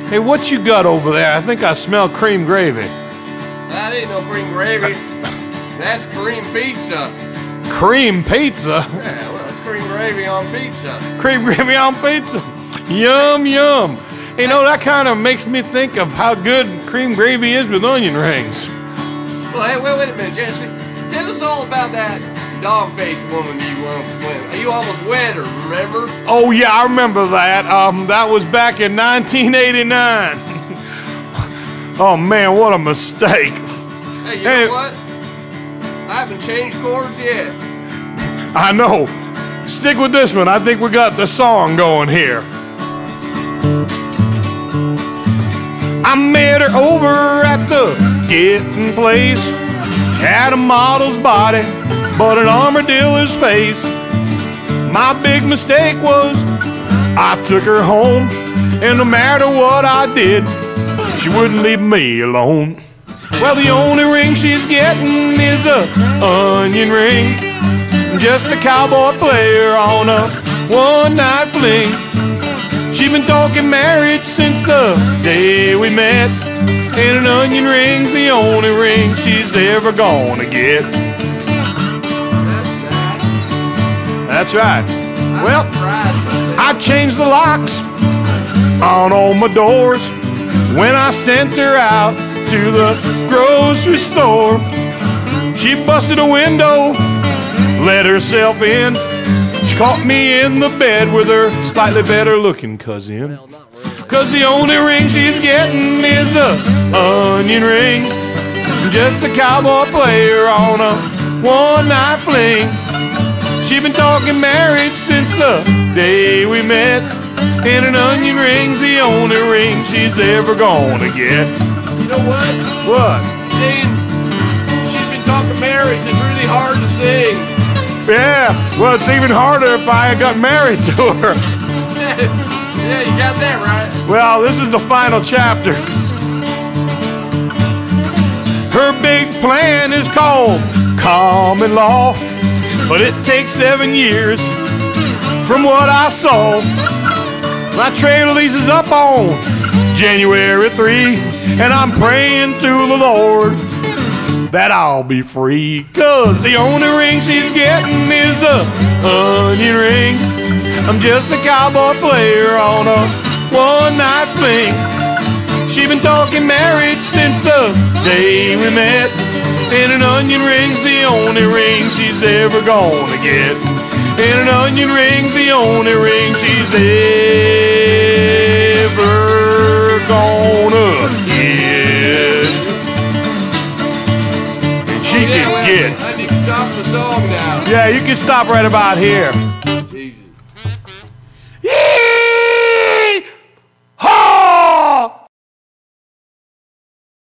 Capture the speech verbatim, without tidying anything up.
Hey, what you got over there? I think I smell cream gravy. That ain't no cream gravy. That's cream pizza. Cream pizza? Yeah, well, it's cream gravy on pizza. Cream gravy on pizza? Yum, yum. You know, that kind of makes me think of how good cream gravy is with onion rings. Well, hey, wait, wait a minute, Jesse. Tell us all about that dog-faced woman you uh, you almost wed her, remember? Oh, yeah, I remember that. Um, that was back in nineteen eighty-nine. Oh, man, what a mistake. Hey, you hey, know what? I haven't changed chords yet. I know. Stick with this one. I think we got the song going here. I met her over at the getting place. Had a model's body, but an armadillo's face. My big mistake was I took her home, and no matter what I did, she wouldn't leave me alone. Well, the only ring she's getting is a onion ring. Just a cowboy player on a one-night fling. She's been talking marriage since the day we met, and an onion ring's the only ring she's ever gonna get. That's right. Well, I changed the locks on all my doors when I sent her out to the grocery store. She busted a window, let herself in. She caught me in the bed with her slightly better looking cousin. Cause the only ring she's getting is a onion ring. Just a cowboy player on a one-night fling. She been talking marriage since the day we met, and an onion ring's the only ring she's ever gonna get. You know what? What? Sing. She's been talking marriage. It's really hard to sing. Yeah, well, it's even harder if I got married to her. Yeah, you got that right. Well, this is the final chapter. Her big plan is called common law, but it takes seven years from what I saw. My trailer lease is up on January third, and I'm praying to the Lord that I'll be free. Cause the only ring she's getting is a onion ring. I'm just a cowboy player on a one-night fling. She been talking marriage since the day we met, and an onion ring's the only ring she's ever gonna get. And an onion ring's the only ring she's ever gonna get. And she oh, yeah, can well, get. I need to stop the song now. Yeah, you can stop right about here.